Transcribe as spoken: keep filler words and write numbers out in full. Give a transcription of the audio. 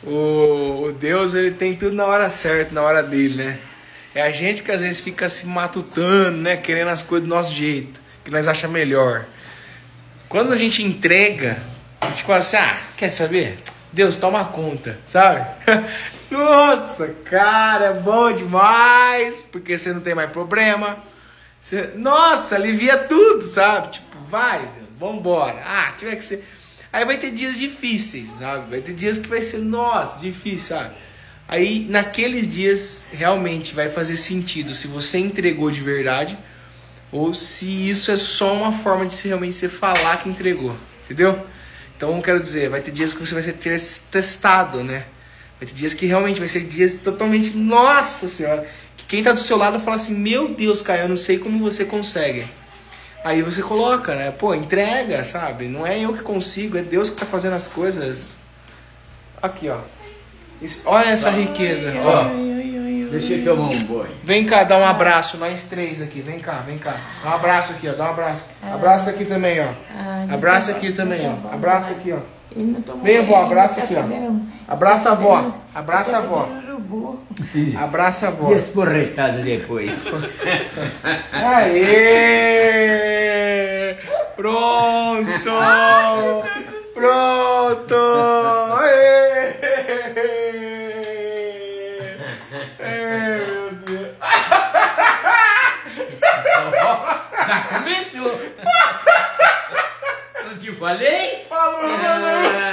O, o Deus, ele tem tudo na hora certa, na hora dele, né? É a gente que às vezes fica se matutando, né? Querendo as coisas do nosso jeito, que nós achamos melhor. Quando a gente entrega, a gente fala assim, ah, quer saber? Deus, toma conta, sabe? Nossa, cara, é bom demais, porque você não tem mais problema. Você, nossa, alivia tudo, sabe? Tipo, vai, Deus, vambora. Ah, tiver que ser... Aí vai ter dias difíceis, sabe? Vai ter dias que vai ser, nossa, difícil, sabe? Aí, naqueles dias, realmente vai fazer sentido se você entregou de verdade ou se isso é só uma forma de se realmente você falar que entregou, entendeu? Então, quero dizer, vai ter dias que você vai ser testado, né? Vai ter dias que realmente vai ser dias totalmente, nossa senhora, que quem tá do seu lado fala assim, meu Deus, Caio, eu não sei como você consegue. Aí você coloca, né? Pô, entrega, sabe? Não é eu que consigo, é Deus que tá fazendo as coisas. Aqui, ó. Isso, olha essa riqueza, ó. Deixa eu tomar um banho. Vem cá, dá um abraço, nós três aqui. Vem cá, vem cá. Dá um abraço aqui, ó. Dá um abraço. Abraça aqui também, ó. Abraça aqui também, ó. Abraça aqui, ó. Vem, avó, abraça aqui, ó. Abraça a avó. Abraça a avó. Abraça a avó. E esporretada depois. Aê! Pronto! Pronto! Aê! Ai, meu Deus! Já começou! Não te falei? Falou, mano!